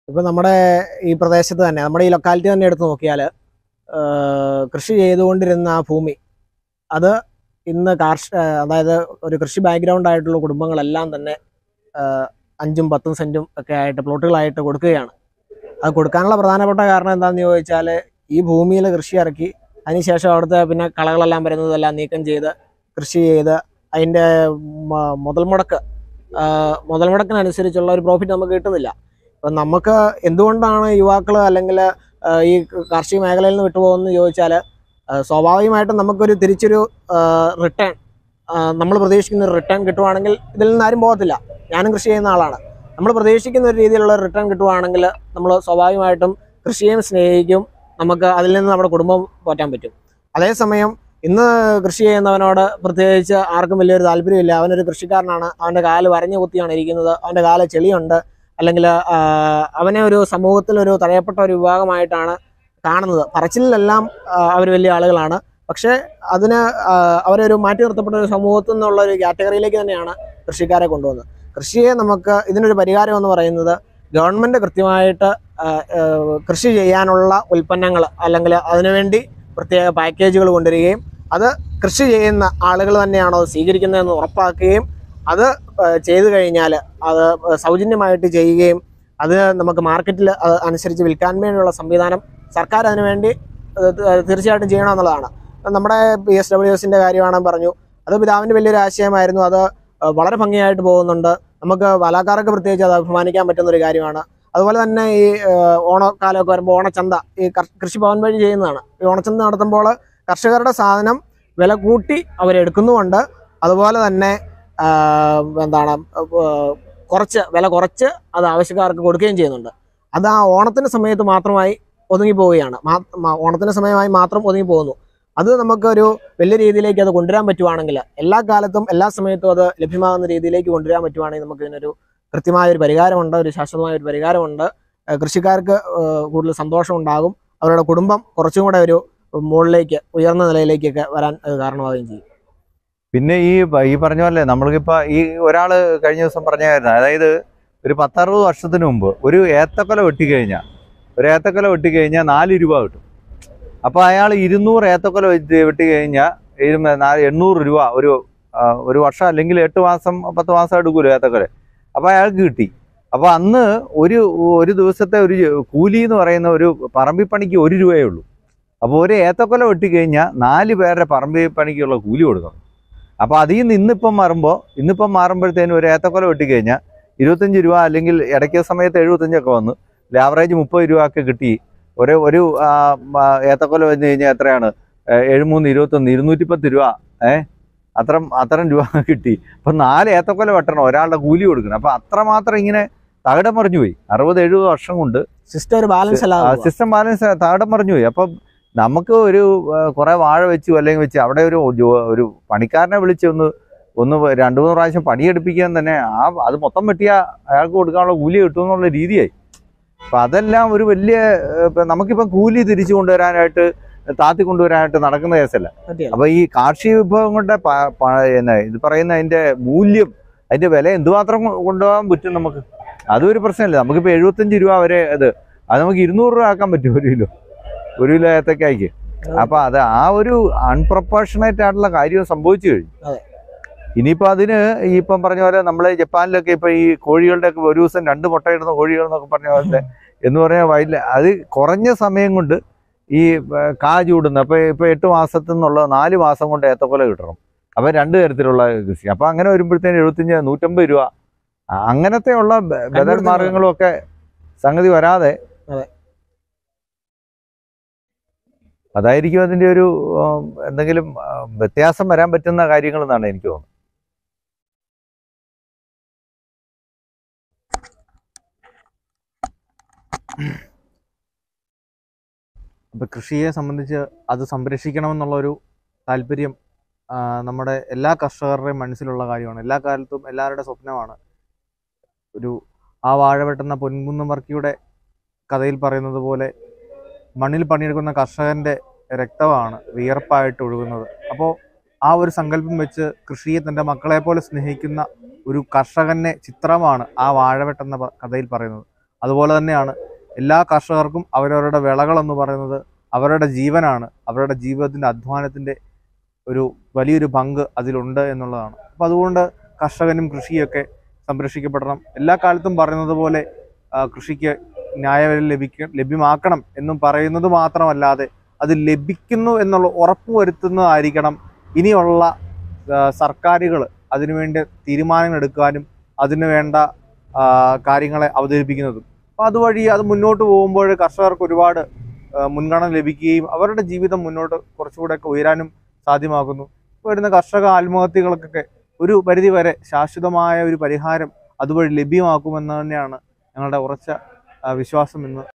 ഇപ്പം നമ്മുടെ ഈ പ്രദേശത്ത് തന്നെ നമ്മുടെ ഈ ലൊക്കാലിറ്റി തന്നെ എടുത്ത് നോക്കിയാൽ കൃഷി ചെയ്തുകൊണ്ടിരുന്ന ആ ഭൂമി അത് ഇന്ന് അതായത് ഒരു കൃഷി ബാക്ക്ഗ്രൗണ്ട് ആയിട്ടുള്ള കുടുംബങ്ങളെല്ലാം തന്നെ 5ഉം 10ഉം സെൻറ്റും ഒക്കെ ആയിട്ട് പ്ലോട്ടുകളായിട്ട് കൊടുക്കുകയാണ്. അത് കൊടുക്കാനുള്ള പ്രധാനപ്പെട്ട കാരണം എന്താണെന്ന് ചോദിച്ചാൽ ഈ ഭൂമിയിൽ കൃഷി ഇറക്കി അതിനുശേഷം അവിടുത്തെ പിന്നെ കളകളെല്ലാം വരുന്നതെല്ലാം നീക്കം ചെയ്ത് കൃഷി ചെയ്ത് അതിൻ്റെ മുതൽ മുടക്കിനനുസരിച്ചുള്ള ഒരു പ്രോഫിറ്റ് നമുക്ക് കിട്ടുന്നില്ല. അപ്പം നമുക്ക് എന്തുകൊണ്ടാണ് യുവാക്കൾ അല്ലെങ്കിൽ ഈ കാർഷിക മേഖലയിൽ നിന്ന് വിട്ടുപോകുമെന്ന് ചോദിച്ചാൽ സ്വാഭാവികമായിട്ടും നമുക്കൊരു തിരിച്ചൊരു റിട്ടേൺ നമ്മൾ പ്രതീക്ഷിക്കുന്ന ഒരു റിട്ടേൺ കിട്ടുവാണെങ്കിൽ ഇതിൽ നിന്ന് ആരും പോകത്തില്ല. ഞാനും കൃഷി ചെയ്യുന്ന ആളാണ്. നമ്മൾ പ്രതീക്ഷിക്കുന്ന ഒരു രീതിയിലുള്ള റിട്ടേൺ കിട്ടുവാണെങ്കിൽ നമ്മൾ സ്വാഭാവികമായിട്ടും കൃഷിയെയും സ്നേഹിക്കും. നമുക്ക് അതിൽ നിന്ന് നമ്മുടെ കുടുംബം പോറ്റാൻ പറ്റും. അതേസമയം ഇന്ന് കൃഷി ചെയ്യുന്നവനോട് പ്രത്യേകിച്ച് ആർക്കും വലിയൊരു താല്പര്യമില്ല. അവനൊരു കൃഷിക്കാരനാണ്, അവൻ്റെ കാല് വരഞ്ഞു കുത്തിയാണ് ഇരിക്കുന്നത്, അവൻ്റെ കാല് ചെളിയുണ്ട്, അല്ലെങ്കിൽ അവനെ ഒരു സമൂഹത്തിലൊരു തഴയപ്പെട്ട ഒരു വിഭാഗമായിട്ടാണ് കാണുന്നത്. പറച്ചിലെല്ലാം അവർ വലിയ ആളുകളാണ്, പക്ഷേ അതിന് അവരൊരു മാറ്റി നിർത്തപ്പെട്ട ഒരു സമൂഹത്തിൽ നിന്നുള്ള ഒരു കാറ്റഗറിയിലേക്ക് തന്നെയാണ് കൃഷിക്കാരെ കൊണ്ടുവന്നത്. കൃഷിയെ നമുക്ക് ഇതിനൊരു പരിഹാരം എന്ന് പറയുന്നത് ഗവൺമെൻറ് കൃത്യമായിട്ട് കൃഷി ചെയ്യാനുള്ള ഉൽപ്പന്നങ്ങൾ അല്ലെങ്കിൽ അതിനുവേണ്ടി പ്രത്യേക പാക്കേജുകൾ കൊണ്ടുവരികയും അത് കൃഷി ചെയ്യുന്ന ആളുകൾ തന്നെയാണോ സ്വീകരിക്കുന്നതെന്ന് ഉറപ്പാക്കുകയും അത് ചെയ്തു കഴിഞ്ഞാൽ അത് സൗജന്യമായിട്ട് ചെയ്യുകയും അത് നമുക്ക് മാർക്കറ്റിൽ അനുസരിച്ച് വിൽക്കാൻ വേണ്ടിയുള്ള സംവിധാനം സർക്കാർ അതിനുവേണ്ടി തീർച്ചയായിട്ടും ചെയ്യണമെന്നുള്ളതാണ്. നമ്മുടെ PSWSൻ്റെ കാര്യമാണെന്ന് പറഞ്ഞു. അത് പിതാവിൻ്റെ വലിയൊരു ആശയമായിരുന്നു. അത് വളരെ ഭംഗിയായിട്ട് പോകുന്നുണ്ട്. നമുക്ക് പാലക്കാർക്ക് പ്രത്യേകിച്ച് അത് അഭിമാനിക്കാൻ പറ്റുന്നൊരു കാര്യമാണ്. അതുപോലെ തന്നെ ഈ ഓണക്കാലമൊക്കെ വരുമ്പോൾ ഓണച്ചന്ത ഈ കൃഷിഭവൻ വഴി ചെയ്യുന്നതാണ്. ഈ ഓണച്ചന്ത നടത്തുമ്പോൾ കർഷകരുടെ സാധനം വില കൂട്ടി അവരെടുക്കുന്നുമുണ്ട്. അതുപോലെ തന്നെ വില കുറച്ച് അത് ആവശ്യക്കാർക്ക് കൊടുക്കുകയും ചെയ്യുന്നുണ്ട്. അത് ആ ഓണത്തിൻ്റെ സമയത്ത് മാത്രമായി ഒതുങ്ങിപ്പോവുകയാണ്. ഓണത്തിൻ്റെ സമയമായി മാത്രം ഒതുങ്ങിപ്പോകുന്നു. അത് നമുക്കൊരു വലിയ രീതിയിലേക്ക് അത് കൊണ്ടുവരാൻ പറ്റുവാണെങ്കിൽ, എല്ലാ കാലത്തും എല്ലാ സമയത്തും അത് ലഭ്യമാകുന്ന രീതിയിലേക്ക് കൊണ്ടുവരാൻ പറ്റുവാണെങ്കിൽ നമുക്ക് ഇതിനൊരു കൃത്യമായൊരു പരിഹാരമുണ്ട്, ഒരു ശാശ്വതമായൊരു പരിഹാരമുണ്ട്. കൃഷിക്കാർക്ക് കൂടുതൽ സന്തോഷം ഉണ്ടാകും. അവരുടെ കുടുംബം കുറച്ചും കൂടെ ഒരു മുകളിലേക്ക് ഉയർന്ന നിലയിലേക്കൊക്കെ വരാൻ കാരണമാവുകയും ചെയ്യും. പിന്നെ ഈ പറഞ്ഞ പോലെ നമ്മൾക്കിപ്പോൾ ഈ ഒരാൾ കഴിഞ്ഞ ദിവസം പറഞ്ഞായിരുന്നു, അതായത് ഒരു 10-60 വർഷത്തിന് മുമ്പ് ഒരു ഏത്തക്കൊല വെട്ടിക്കഴിഞ്ഞാൽ 4 രൂപ കിട്ടും. അപ്പോൾ അയാൾ 200 ഏത്തക്കൊല വെട്ടിക്കഴിഞ്ഞാൽ 800 രൂപ ഒരു വർഷം അല്ലെങ്കിൽ 8 മാസം 10 മാസം എടുക്കുമല്ലോ ഏത്തക്കൊല. അപ്പോൾ അയാൾക്ക് കിട്ടി. അപ്പോൾ അന്ന് ഒരു ദിവസത്തെ ഒരു കൂലി എന്ന് പറയുന്ന ഒരു പറമ്പിപ്പണിക്ക് 1 രൂപയേ ഉള്ളൂ. അപ്പോൾ ഒരു ഏത്തക്കൊല വെട്ടിക്കഴിഞ്ഞാൽ 4 പേരുടെ പറമ്പിപ്പണിക്കുള്ള കൂലി കൊടുക്കണം. അപ്പോൾ അതിൽ നിന്ന് ഇന്നിപ്പം മാറുമ്പോഴത്തേനും ഒരു ഏത്തക്കൊല വെട്ടിക്കഴിഞ്ഞാൽ 25 രൂപ, അല്ലെങ്കിൽ ഇടയ്ക്ക് സമയത്ത് 75 വന്നു, ആവറേജ് 30 രൂപ ഒക്കെ കിട്ടി. ഒരു ഏത്തക്കൊല വന്നു കഴിഞ്ഞാൽ എത്രയാണ്? 7 3 21 210 രൂപ. അത്രയും രൂപ കിട്ടി. അപ്പം 4 ഏത്തക്കൊല വെട്ടണം, ഒരാളുടെ കൂലി കൊടുക്കണം. അപ്പം അത്രമാത്രം ഇങ്ങനെ തകിടം മറിഞ്ഞു പോയി. 60-70 വർഷം കൊണ്ട് സിസ്റ്റം ബാലൻസ് തകിടം മറിഞ്ഞു പോയി. അപ്പം നമുക്ക് കുറേ വാഴ വെച്ചു അല്ലെങ്കിൽ വെച്ച് അവിടെ ഒരു പണിക്കാരനെ വിളിച്ച് ഒന്ന് 2-3 പ്രാവശ്യം പണിയെടുപ്പിക്കാൻ തന്നെ അത് മൊത്തം വെട്ടിയാൽ അയാൾക്ക് കൊടുക്കാനുള്ള കൂലി കിട്ടുമെന്നുള്ള രീതിയായി. അപ്പം അതെല്ലാം ഒരു വലിയ നമുക്കിപ്പം കൂലി തിരിച്ചു കൊണ്ടുവരാനായിട്ട് കൊണ്ടുവരാനായിട്ട് നടക്കുന്ന കേസല്ല. അപ്പൊ ഈ കാർഷിക വിഭവങ്ങളുടെ ഇത് പറയുന്ന അതിന്റെ മൂല്യം, അതിന്റെ വില എന്തുമാത്രം കൊണ്ടുപോകാൻ പറ്റും നമുക്ക്? അതും ഒരു പ്രശ്നമില്ല. നമുക്കിപ്പോൾ 75 രൂപ വരെ അത് നമുക്ക് 200 രൂപ ആക്കാൻ പറ്റും ഒരു കിലോ ഏത്തക്കായ്ക്ക്. അപ്പൊ അത് ആ ഒരു അൺപ്രൊപ്പോർഷണേറ്റ് ആയിട്ടുള്ള കാര്യം സംഭവിച്ചു കഴിഞ്ഞു. ഇനിയിപ്പോൾ അതിന് ഇപ്പം പറഞ്ഞ പോലെ നമ്മളെ ജപ്പാനിലൊക്കെ ഇപ്പൊ ഈ കോഴികളുടെ ഒക്കെ ഒരു ദിവസം 2 മുട്ടയിടുന്ന കോഴികൾ എന്നൊക്കെ പറഞ്ഞ പോലെ എന്ന് പറഞ്ഞാൽ വയലിൽ അത് കുറഞ്ഞ സമയം കൊണ്ട് ഈ ചൂടുന്ന ഇപ്പൊ 8 മാസത്തിൽ നിന്നുള്ള 4 മാസം കൊണ്ട് ഏത്തക്കൊല കിട്ടണം. അപ്പൊ 2 തരത്തിലുള്ള കൃഷി. അപ്പൊ അങ്ങനെ വരുമ്പോഴത്തേന് 75 150 രൂപ അങ്ങനത്തെ ഉള്ള ബദൽ മാർഗങ്ങളും ഒക്കെ സംഗതി വരാതെ അതായിരിക്കും അതിന്റെ ഒരു എന്തെങ്കിലും വ്യത്യാസം വരാൻ പറ്റുന്ന കാര്യങ്ങൾ എന്നാണ് എനിക്ക് തോന്നുന്നത്. ഇപ്പം കൃഷിയെ സംബന്ധിച്ച് അത് സംരക്ഷിക്കണമെന്നുള്ളൊരു താല്പര്യം നമ്മുടെ എല്ലാ കർഷകരുടെയും മനസ്സിലുള്ള കാര്യമാണ്. എല്ലാ കാലത്തും എല്ലാവരുടെ സ്വപ്നമാണ്. ആ വാഴ വെട്ടുന്ന പൊൻകുന്നം വർക്കിയുടെ കഥയിൽ പറയുന്നത് പോലെ മണ്ണിൽ പണിയെടുക്കുന്ന കർഷകൻ്റെ രക്തമാണ് വിയർപ്പായിട്ട് ഒഴുകുന്നത്. അപ്പോൾ ആ ഒരു സങ്കല്പം വെച്ച് കൃഷിയെ തൻ്റെ മക്കളെ പോലെ സ്നേഹിക്കുന്ന ഒരു കർഷകൻ്റെ ചിത്രമാണ് ആ വാഴ വെട്ടുന്ന കഥയിൽ പറയുന്നത്. അതുപോലെ തന്നെയാണ് എല്ലാ കർഷകർക്കും അവരവരുടെ വിളകളെന്ന് പറയുന്നത് അവരുടെ ജീവനാണ്, അവരുടെ ജീവിതത്തിൻ്റെ അധ്വാനത്തിൻ്റെ ഒരു വലിയൊരു പങ്ക് അതിലുണ്ട് എന്നുള്ളതാണ്. അപ്പോൾ അതുകൊണ്ട് കർഷകനും കൃഷിയൊക്കെ സംരക്ഷിക്കപ്പെടണം. എല്ലാ കാലത്തും പറയുന്നത് പോലെ കൃഷിക്ക് ന്യായവില ലഭ്യമാക്കണം എന്നും പറയുന്നത് മാത്രമല്ലാതെ അത് ലഭിക്കുന്നു എന്നുള്ള ഉറപ്പ് വരുത്തുന്നതായിരിക്കണം ഇനിയുള്ള സർക്കാരുകൾ അതിനുവേണ്ടി തീരുമാനങ്ങൾ എടുക്കാനും അതിനു വേണ്ട കാര്യങ്ങളെ അവതരിപ്പിക്കുന്നതും. അപ്പോൾ അതുവഴി അത് മുന്നോട്ട് പോകുമ്പോൾ കർഷകർക്ക് ഒരുപാട് മുൻഗണന ലഭിക്കുകയും അവരുടെ ജീവിതം മുന്നോട്ട് കുറച്ചുകൂടെയൊക്കെ ഉയരാനും സാധ്യമാകുന്നു. വരുന്ന കർഷക ആത്മഹത്യകൾക്കൊക്കെ ഒരു പരിധിവരെ ശാശ്വതമായ ഒരു പരിഹാരം അതുവഴി ലഭ്യമാക്കുമെന്ന് തന്നെയാണ് ഞങ്ങളുടെ ഉറച്ച വിശ്വാസം എന്ന്